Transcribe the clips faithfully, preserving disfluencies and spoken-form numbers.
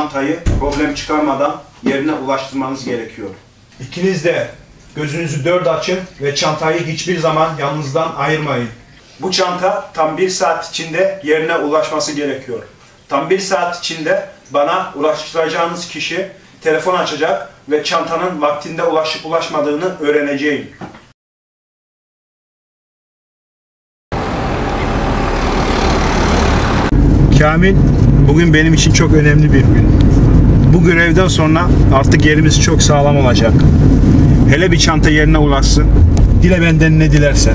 çantayı problem çıkarmadan yerine ulaştırmanız gerekiyor. İkiniz de gözünüzü dört açın ve çantayı hiçbir zaman yanınızdan ayırmayın. Bu çanta tam bir saat içinde yerine ulaşması gerekiyor. Tam bir saat içinde bana ulaştıracağınız kişi telefon açacak ve çantanın vaktinde ulaşıp ulaşmadığını öğreneceğim. Kamil, bugün benim için çok önemli bir gün. Bu görevden sonra artık yerimiz çok sağlam olacak. Hele bir çanta yerine ulaşsın. Dile benden ne dilersen.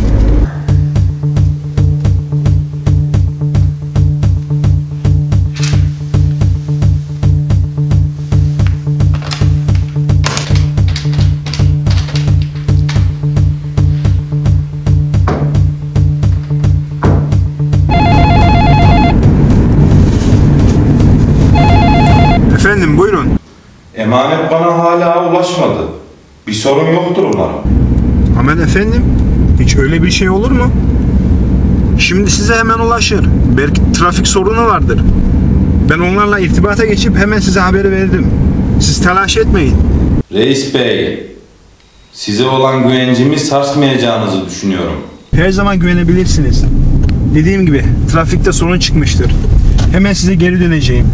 Efendim, buyurun. Emanet bana hala ulaşmadı. Bir sorun yoktur umarım. Aman efendim, hiç öyle bir şey olur mu? Şimdi size hemen ulaşır. Belki trafik sorunu vardır. Ben onlarla irtibata geçip hemen size haberi verdim. Siz telaş etmeyin. Reis Bey, size olan güvencimi sarsmayacağınızı düşünüyorum. Her zaman güvenebilirsiniz. Dediğim gibi trafikte sorun çıkmıştır. Hemen size geri döneceğim.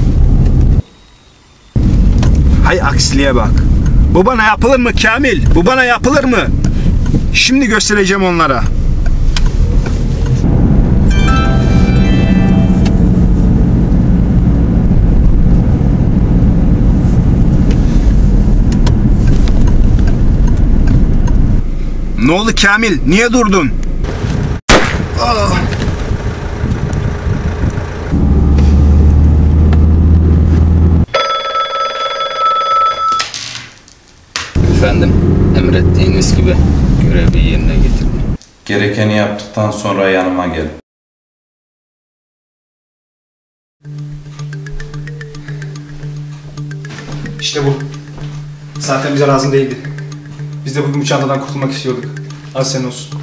Hay aksiliğe bak. Bu bana yapılır mı Kamil? Bu bana yapılır mı? Şimdi göstereceğim onlara. Ne oldu Kamil? Niye durdun? Ah. Efendim, emrettiğiniz gibi görevi yerine getirdim. Gerekeni yaptıktan sonra yanıma gel. İşte bu. Zaten bize lazım değildi. Biz de bugün bu çantadan kurtulmak istiyorduk. Az sen olsun.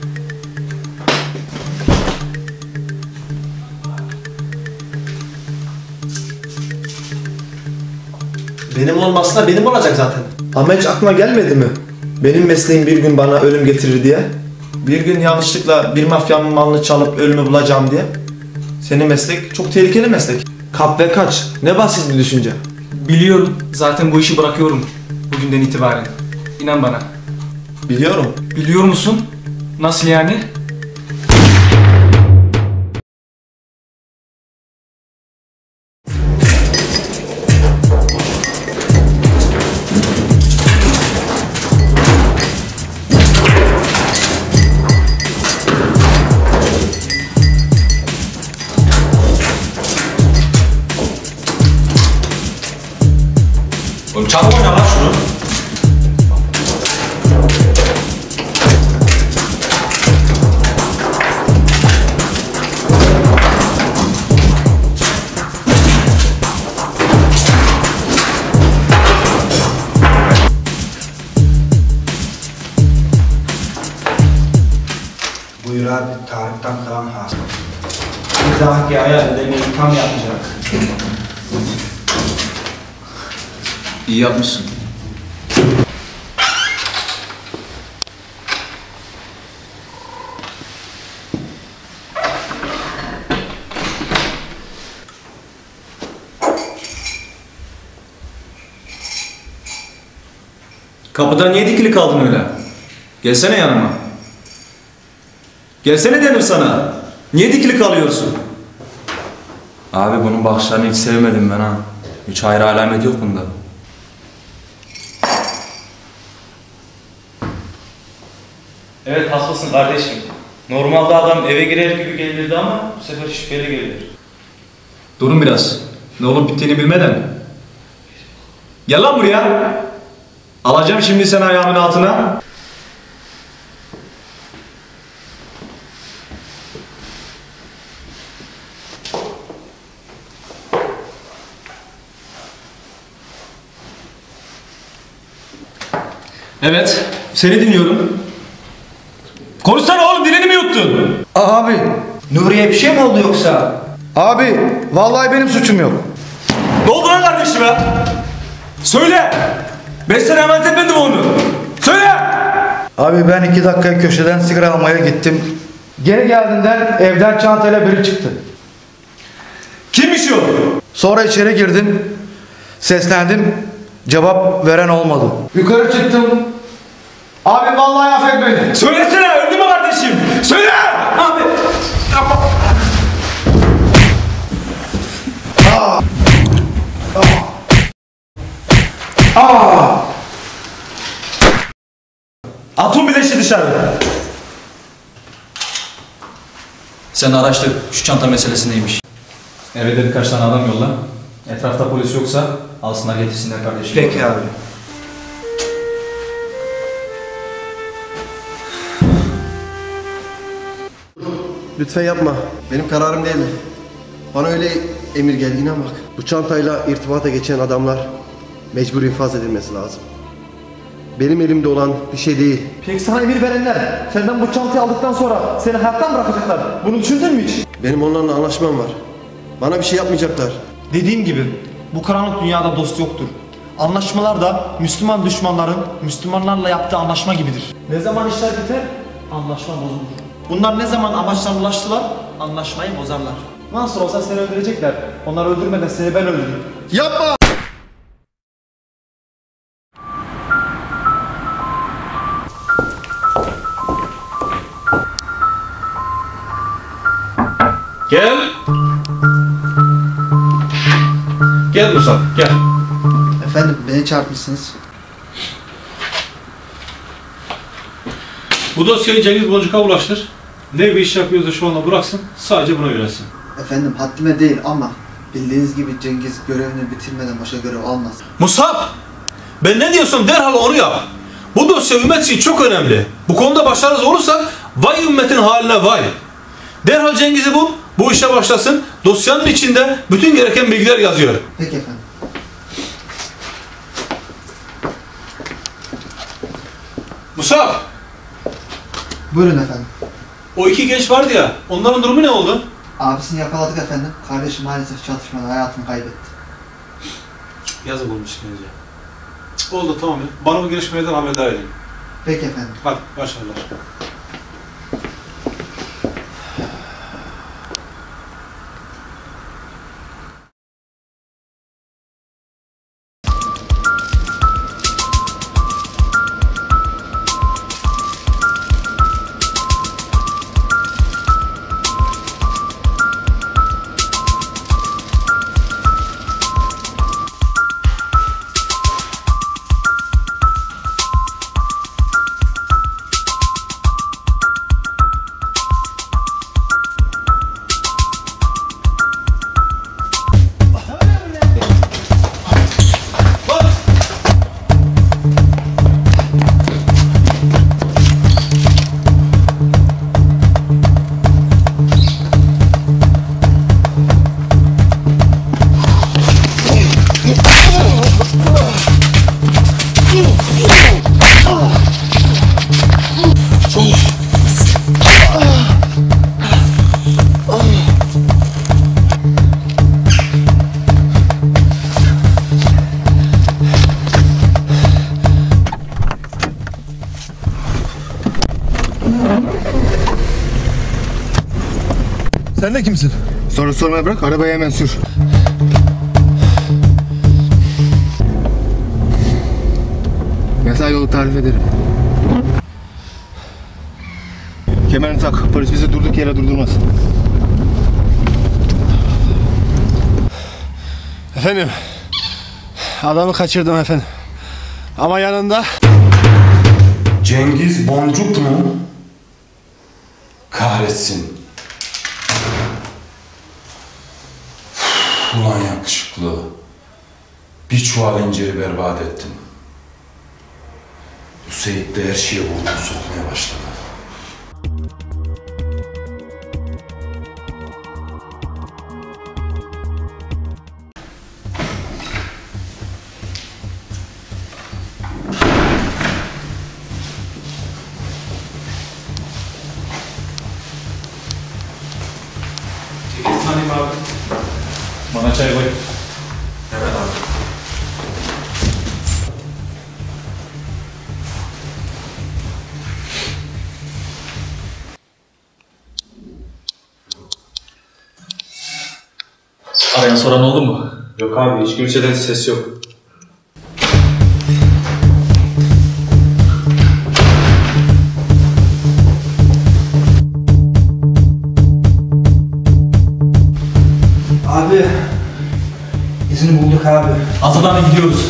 Benim olmasına benim olacak zaten. Ama hiç aklına gelmedi mi? Benim mesleğim bir gün bana ölüm getirir diye. Bir gün yanlışlıkla bir mafyanın malını çalıp ölümü bulacağım diye. Senin meslek çok tehlikeli meslek. Kap ve kaç. Ne basit bir düşünce. Biliyorum. Zaten bu işi bırakıyorum. Bugünden itibaren. İnan bana. Biliyorum. Biliyor musun? Nasıl yani? Oğlum çabuk oyna lan şunu. Buyur abi, tarihten kalan hasıl. Bir dahaki aya ödemeyi tam yapacak. İyi yapmışsın. Kapıda niye dikili kaldın öyle? Gelsene yanıma. Gelsene dedim sana. Niye dikili kalıyorsun? Abi bunun bakışlarını hiç sevmedim ben ha. Hiç hayır alamet yok bunda. Evet haklısın kardeşim. Normalde adam eve girer gibi gelirdi ama bu sefer şüpheli gelir. Durun biraz. Ne olup bittiğini bilmeden. Gel lan buraya. Alacağım şimdi seni ayağımın altına. Evet, seni dinliyorum. Konuşsana oğlum, dilini mi yuttun? Abi, Nuriye bir şey mi oldu yoksa? Abi, vallahi benim suçum yok. Ne oldu lan kardeşime? Söyle! Ben sana emanet etmedim onu. Söyle! Abi ben iki dakika köşeden sigara almaya gittim. Geri geldiğinden evden çantayla biri çıktı. Kimmiş o? Sonra içeri girdim. Seslendim. Cevap veren olmadı. Yukarı çıktım. Abi vallahi affet beni. Söylesene, öldü mü kardeşim? Söyle! Abi! Yapma! Aa! Aa! Atın bileşi dışarı. Sen araştır şu çanta meselesi neymiş. Eve de birkaç tane adam yolla. Etrafta polis yoksa alsınlar getirsinler kardeşim. Peki abi. Lütfen yapma. Benim kararım değil. Bana öyle emir geldi, inan bak. Bu çantayla irtibata geçen adamlar mecbur infaz edilmesi lazım. Benim elimde olan bir şey değil. Peki sana emir verenler senden bu çantayı aldıktan sonra seni hayattan bırakacaklar. Bunu düşündün mü hiç? Benim onlarla anlaşmam var. Bana bir şey yapmayacaklar. Dediğim gibi bu karanlık dünyada dost yoktur. Anlaşmalar da Müslüman düşmanların Müslümanlarla yaptığı anlaşma gibidir. Ne zaman işler biter? Anlaşma bozulur. Bunlar ne zaman amaçlarına ulaştılar? Anlaşmayı bozarlar. Nasıl olsa seni öldürecekler. Onları öldürmeden seni ben öldürürüm. Yapma! Gel. Gel Musab, gel. Efendim, beni çağırtmışsınız. Bu dosyayı Cengiz Boncuk'a ulaştır. Ne bir iş yapıyorsa şu anda bıraksın, sadece buna yönelsin. Efendim, haddime değil ama bildiğiniz gibi Cengiz görevini bitirmeden başka görev almaz. Musab, ben ne diyorsam derhal onu yap. Bu dosya ümmet için çok önemli. Bu konuda başarısız olursak vay ümmetin haline vay. Derhal Cengiz'i bul, bu işe başlasın. Dosyanın içinde bütün gereken bilgiler yazıyor. Peki efendim. Musab, Buyurun efendim. o iki genç vardı ya, onların durumu ne oldu? Abisini yakaladık efendim. Kardeşim maalesef çatışmada hayatını kaybetti. Yazık olmuş gence. Oldu, tamam ya. Bana bu gelişmeden haberdar edin. Peki efendim. Hadi, başarılar. Sen de kimsin? Soru sormaya bırak, arabayı hemen sür. Mesela yolu tarif ederim. Kemerini tak, polis bizi durduk yere durdurmaz. Efendim, adamı kaçırdım efendim. Ama yanında... Cengiz Boncuk mu? Kahretsin. Ulan yakışıklı. Bir çuval inciri berbat ettin. Bu Seyit de her şeye burnunu sokmaya başladı. Tanıyım abi. Bana çay koy. Evet. Arayan soran oldu mu? Yok abi, hiç kimseden ses yok. Abi, izini bulduk abi. Hazırlanın gidiyoruz.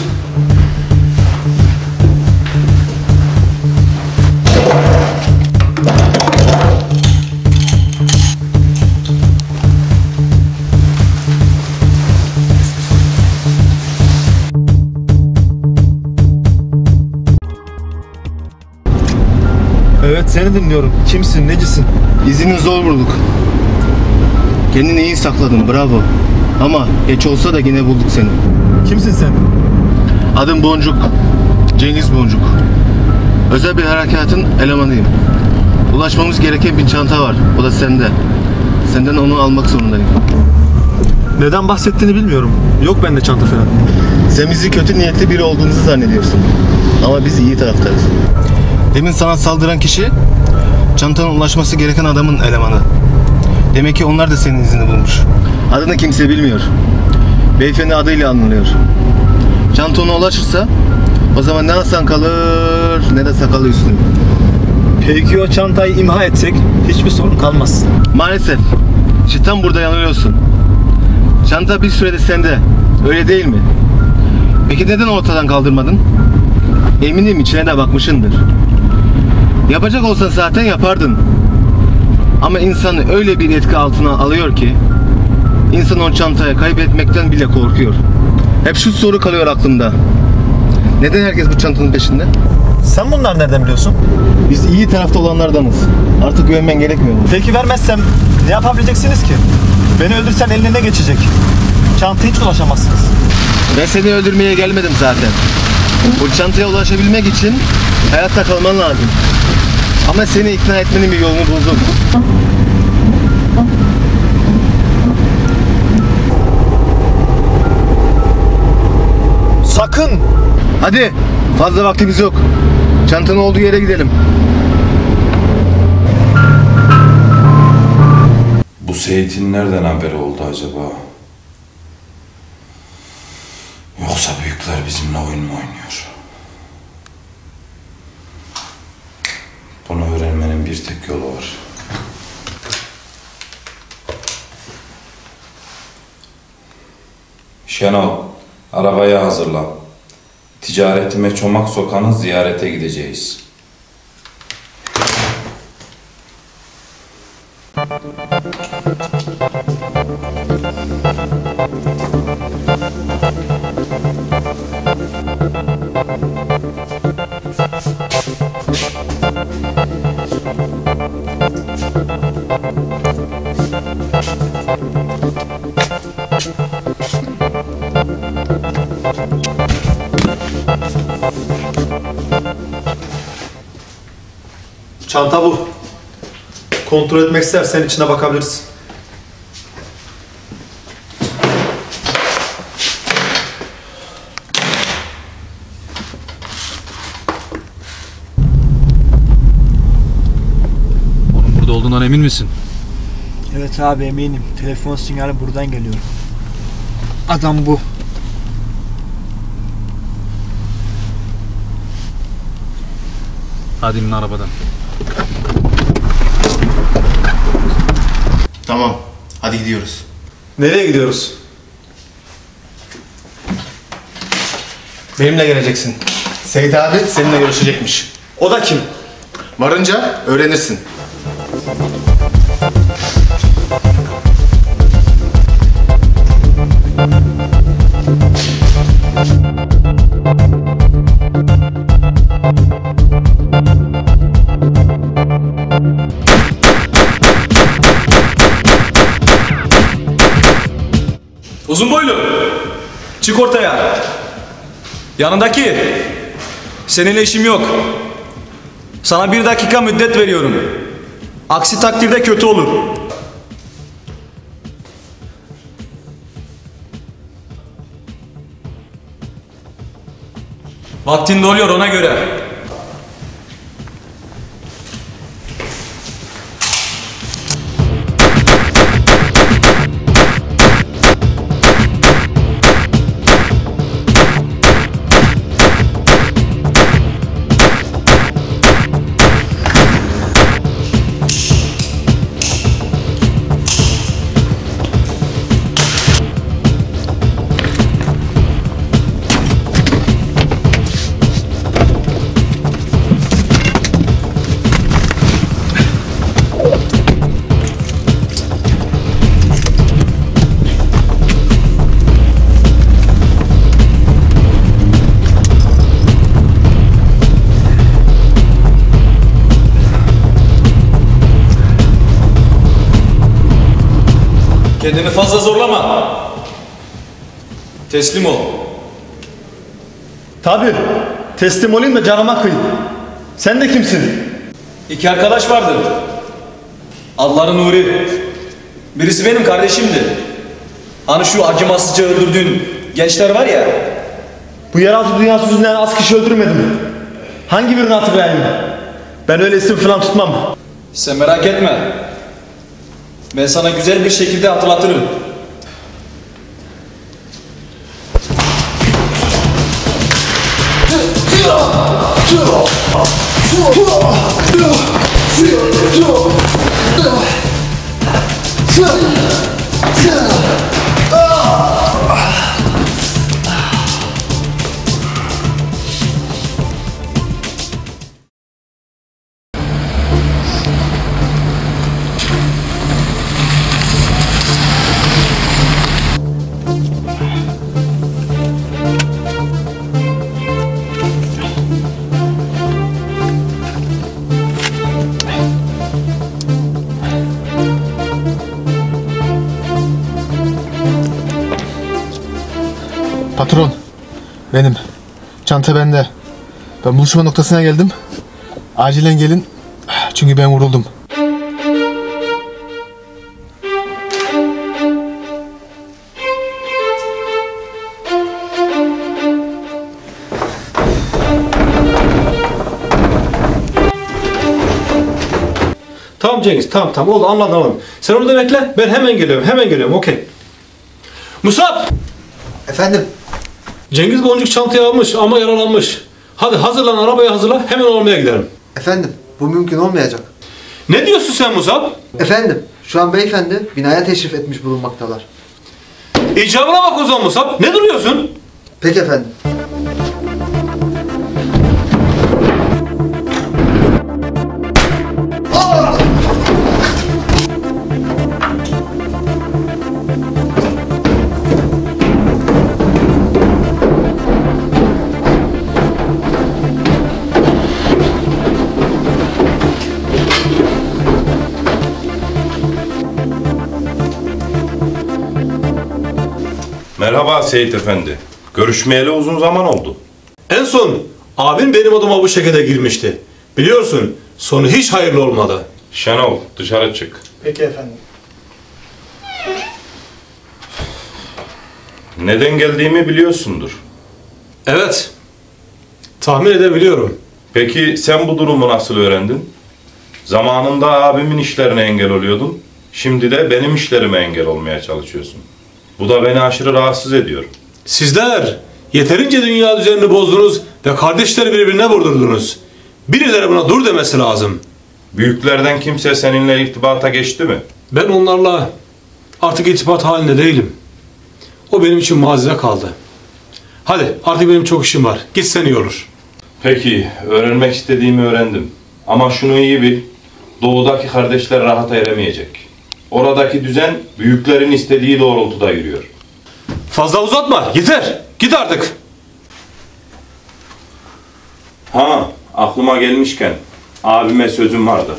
Evet, seni dinliyorum. Kimsin, necisin? İzini zor bulduk. Kendini iyi sakladın, bravo. Ama geç olsa da yine bulduk seni. Kimsin sen? Adım Boncuk. Cengiz Boncuk. Özel bir harekatın elemanıyım. Ulaşmamız gereken bir çanta var. O da sende. Senden onu almak zorundayım. Neden bahsettiğini bilmiyorum. Yok bende çanta falan. Sen bizi kötü niyetli biri olduğumuzu zannediyorsun. Ama biz iyi taraftarız. Demin sana saldıran kişi çantana ulaşması gereken adamın elemanı. Demek ki onlar da senin izini bulmuş. Adını kimse bilmiyor. Beyefendi adıyla anılıyor. Çanta ona ulaşırsa o zaman ne Hasan kalır ne de sakalı üstün. Peki o çantayı imha etsek hiçbir sorun kalmaz. Maalesef. İşte tam burada yanılıyorsun. Çanta bir sürede sende. Öyle değil mi? Peki neden ortadan kaldırmadın? Eminim içine de bakmışındır. Yapacak olsan zaten yapardın. Ama insanı öyle bir etki altına alıyor ki insan o çantayı kaybetmekten bile korkuyor. Hep şu soru kalıyor aklımda. Neden herkes bu çantanın peşinde? Sen bunları nereden biliyorsun? Biz iyi tarafta olanlardanız. Artık güvenmen gerekmiyor mu? Peki vermezsem ne yapabileceksiniz ki? Beni öldürsen eline ne geçecek? Çantaya hiç ulaşamazsınız. Ben seni öldürmeye gelmedim zaten. Bu çantaya ulaşabilmek için hayatta kalman lazım. Ama seni ikna etmenin bir yolunu buldum. Sakın! Hadi, fazla vaktimiz yok. Çantanın olduğu yere gidelim. Bu Seyit'in nereden haberi oldu acaba? Yoksa büyükler bizimle oyun mu oynuyor? Bunu öğrenmenin bir tek yolu var. Şenol, arabayı hazırla. Ticaretime çomak sokanı ziyarete gideceğiz. Çanta bu. Kontrol etmek istersen içine bakabilirsin. Onun burada olduğundan emin misin? Evet abi eminim. Telefon sinyali buradan geliyor. Adam bu. Hadi inin arabadan. Tamam, hadi gidiyoruz. Nereye gidiyoruz? Benimle geleceksin. Seyit abi seninle görüşecekmiş. O da kim? Varınca öğrenirsin. Uzun boylu. Çık ortaya. Yanındaki. Seninle işim yok. Sana bir dakika müddet veriyorum. Aksi takdirde kötü olur. Vaktin doluyor ona göre. Kendini fazla zorlama. Teslim ol. Tabii. Teslim olayım da canıma kıy. Sen de kimsin? İki arkadaş vardı. Adları Nuri. Birisi benim kardeşimdi. Hani şu acımasızca öldürdüğün gençler var ya. Bu yeraltı dünyası yüzünden az kişi öldürmedim. Hangi birini hatırlayayım? Ben öyle isim falan tutmam. Sen merak etme. Ben sana güzel bir şekilde hatırlatırım. Patron, benim. Çanta bende. Ben buluşma noktasına geldim. Acilen gelin. Çünkü ben vuruldum. Tamam Cengiz, tamam tamam oldu, anladım anladım. Sen orada bekle, ben hemen geliyorum, hemen geliyorum, okey. Musab! Efendim? Cengiz Boncuk çantayı almış ama yaralanmış. Hadi hazırlan, arabaya hazırla, hemen almaya gidelim. Efendim, bu mümkün olmayacak. Ne diyorsun sen Musab? Efendim, şu an beyefendi binaya teşrif etmiş bulunmaktalar. İcabına bak o zaman Musab, ne duruyorsun? Peki efendim. Merhaba Seyit Efendi. Görüşmeyeli uzun zaman oldu. En son abin benim odama bu şekilde girmişti. Biliyorsun, sonu hiç hayırlı olmadı. Şenol, dışarı çık. Peki efendim. Neden geldiğimi biliyorsundur. Evet, tahmin edebiliyorum. Peki sen bu durumu nasıl öğrendin? Zamanında abimin işlerine engel oluyordun. Şimdi de benim işlerime engel olmaya çalışıyorsun. Bu da beni aşırı rahatsız ediyor. Sizler yeterince dünya düzenini bozdunuz ve kardeşleri birbirine vurdurdunuz. Birileri buna dur demesi lazım. Büyüklerden kimse seninle irtibata geçti mi? Ben onlarla artık irtibat halinde değilim. O benim için mazide kaldı. Hadi artık benim çok işim var. Gitsen iyi olur. Peki, öğrenmek istediğimi öğrendim. Ama şunu iyi bil, doğudaki kardeşler rahata eremeyecek. Oradaki düzen büyüklerin istediği doğrultuda yürüyor. Fazla uzatma, yeter. Git artık. Ha, aklıma gelmişken abime sözüm vardı.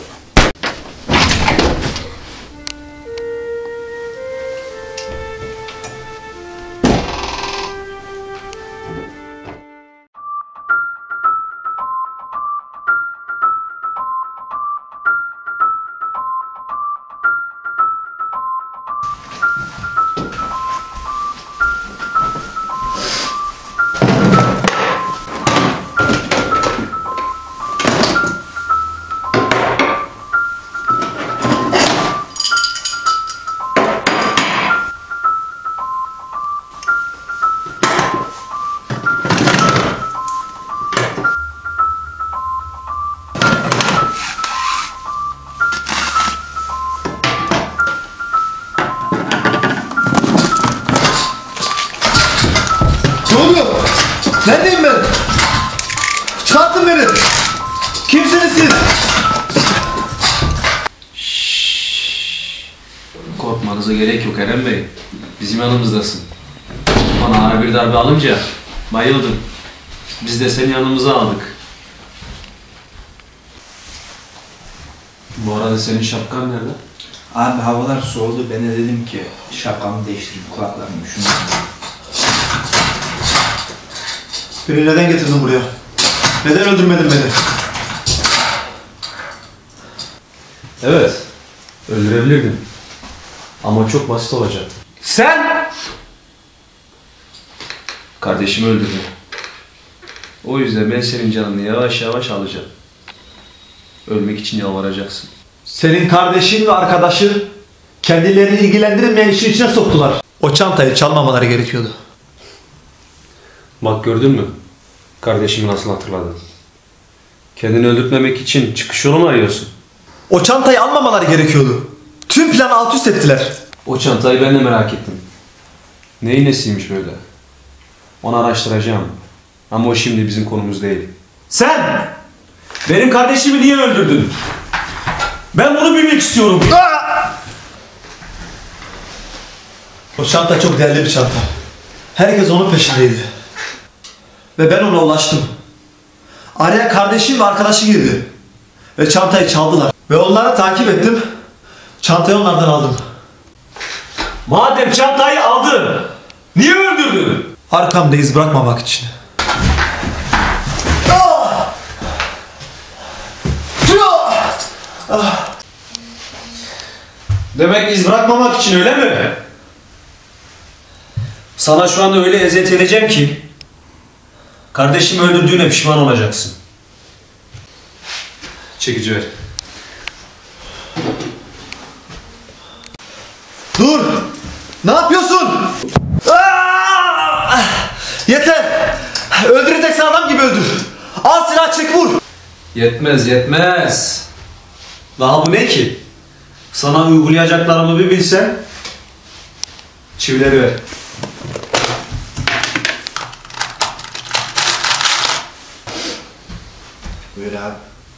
Neredeyim ben? Çıkartın beni. Kimsiniz siz? Korkmanıza gerek yok Eren Bey. Bizim yanımızdasın. Bana ağır bir darbe alınca bayıldın. Biz de seni yanımıza aldık. Bu arada senin şapkan nerede? Abi havalar soğudu. Ben de dedim ki şapkamı değiştirip kulaklarımı üşümedim. Beni neden getirdin buraya? Neden öldürmedin beni? Evet, öldürebilirdin. Ama çok basit olacak. Sen! Kardeşimi öldürdün. O yüzden ben senin canını yavaş yavaş alacağım. Ölmek için yalvaracaksın. Senin kardeşin ve arkadaşı kendilerini ilgilendirmeyen işin içine soktular. O çantayı çalmamaları gerekiyordu. Bak gördün mü? Kardeşimi nasıl hatırladın? Kendini öldürtmemek için çıkış yolu mu arıyorsun? O çantayı almamaları gerekiyordu. Tüm planı alt üst ettiler. O çantayı ben de merak ettim. Neyin nesiymiş böyle? Onu araştıracağım. Ama o şimdi bizim konumuz değil. Sen! Benim kardeşimi niye öldürdün? Ben bunu bilmek istiyorum. O çanta çok değerli bir çanta. Herkes onun peşindeydi. Ve ben ona ulaştım. Araya kardeşim ve arkadaşı girdi. Ve çantayı çaldılar. Ve onları takip ettim. Çantayı onlardan aldım. Madem çantayı aldın, niye öldürdün? Arkamda iz bırakmamak için. Demek iz bırakmamak için öyle mi? Sana şu anda öyle eziyet edeceğim ki kardeşimi öldürdüğüne pişman olacaksın. Çekici ver. Dur! Ne yapıyorsun? Aa! Yeter! Öldüreceksen adam gibi öldür. Al silah çek vur. Yetmez yetmez. Daha bu ne ki? Sana uygulayacaklarımı bir bilsen. Çivileri ver. Buyur abi.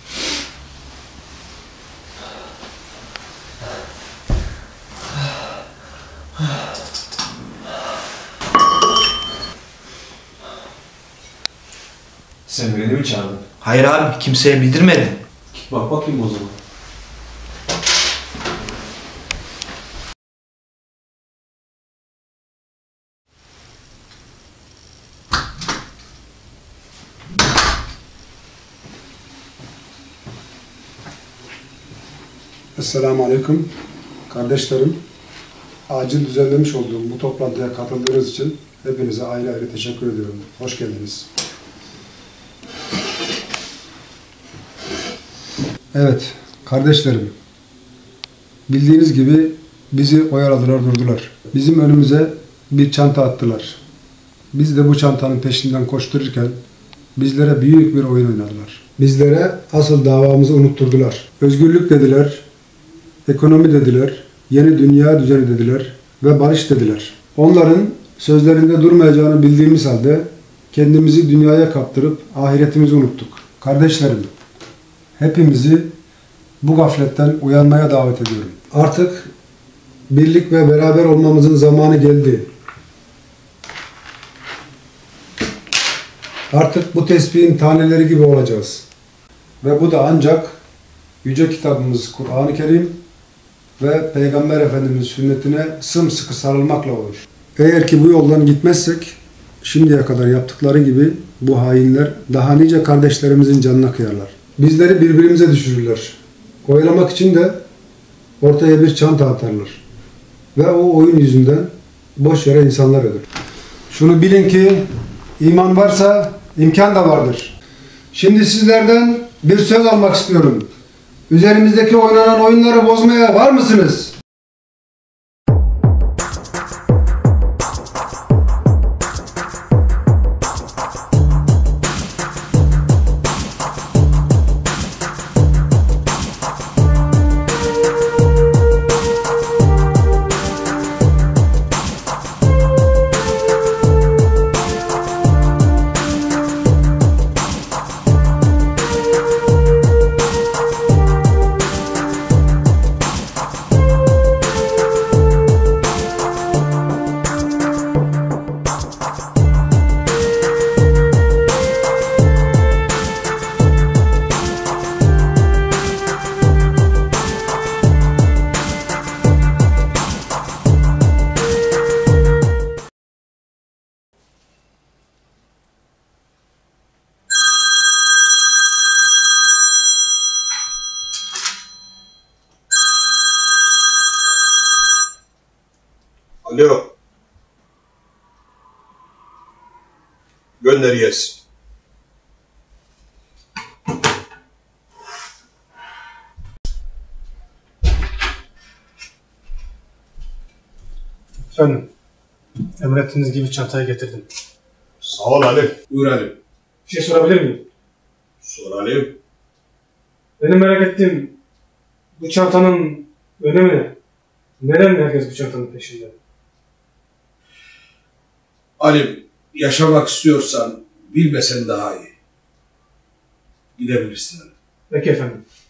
Sen beni mi çağırdın? Hayır abi, kimseye bildirmedim. Bak bakayım o zaman. Esselamu Aleyküm. Kardeşlerim, acil düzenlemiş olduğum bu toplantıya katıldığınız için hepinize ayrı ayrı teşekkür ediyorum. Hoş geldiniz. Evet, kardeşlerim, bildiğiniz gibi bizi oyaladılar, durdular. Bizim önümüze bir çanta attılar. Biz de bu çantanın peşinden koştururken bizlere büyük bir oyun oynadılar. Bizlere asıl davamızı unutturdular. Özgürlük dediler, ekonomi dediler, yeni dünya düzeni dediler ve barış dediler. Onların sözlerinde durmayacağını bildiğimiz halde kendimizi dünyaya kaptırıp ahiretimizi unuttuk. Kardeşlerim, hepimizi bu gafletten uyanmaya davet ediyorum. Artık birlik ve beraber olmamızın zamanı geldi. Artık bu tesbihin taneleri gibi olacağız. Ve bu da ancak Yüce Kitabımız Kur'an-ı Kerim ve Peygamber Efendimiz sünnetine sımsıkı sarılmakla olur. Eğer ki bu yoldan gitmezsek, şimdiye kadar yaptıkları gibi bu hainler daha nice kardeşlerimizin canına kıyarlar. Bizleri birbirimize düşürürler. Oyalamak için de ortaya bir çanta atarlar. Ve o oyun yüzünden boş yere insanlar ölür. Şunu bilin ki iman varsa imkan da vardır. Şimdi sizlerden bir söz almak istiyorum. Üzerimizdeki oynanan oyunları bozmaya var mısınız? Thank you. you. Alo. Gönder gelsin. Efendim, emrettiğiniz gibi çantayı getirdim. Sağ ol Ali. Buyur Ali. Bir şey sorabilir miyim? Sor Ali. Benim merak ettiğim bu çantanın önemi ne? Neden herkes bu çantanın peşinde? Ali, yaşamak istiyorsan bilmesen daha iyi. Gidebilirsin Ali. Peki efendim.